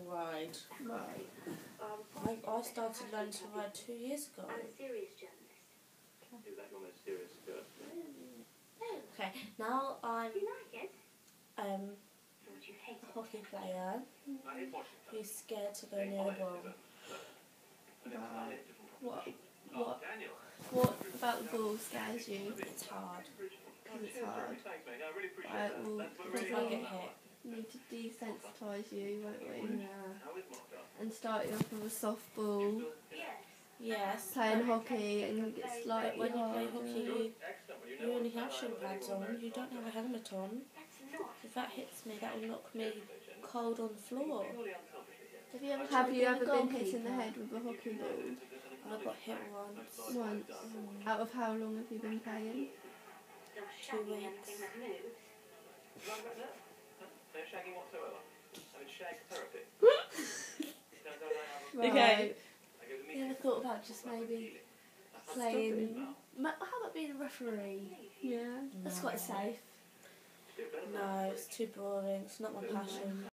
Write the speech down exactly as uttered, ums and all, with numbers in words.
ride. Right. I, I started learning to ride two years ago. I'm a serious journalist. Do that on a serious good. Okay, now I'm Do you like it? um, Or do you hate a it? hockey player I hate Washington. who's scared to go near a ball. Right. What? Oh, What? Daniel. What about the ball scares you? It's hard. Because it's hard. Thanks, mate. I really appreciate Right, that. well, That's what Because really I get helps. hit. we need to desensitise you, won't we? Yeah. How is Martha? And start you off with a softball, Yes. Yes. playing hockey, and you get But slightly when you play harder. hockey, you, Excellent. Well, you you know only what have shin time pads anyone on. knows You don't have a helmet on. That's not. If that hits me, that will knock me cold on the floor. purely unselfish here. Have you ever Have tried you being a ever been hit in the goalkeeper? head with a hockey ball? I got hit once. Once. Out of how long have you been playing? Still Two shagging weeks. anything that moves. Right about that? No shagging whatsoever. I mean, shag therapy. Don't- don't I have a- Right. Okay. I go to You meetings. ever thought about just maybe playing? Ma- How about being a referee? Yeah. That's quite safe. Do better than No, it's too boring. It's not my passion.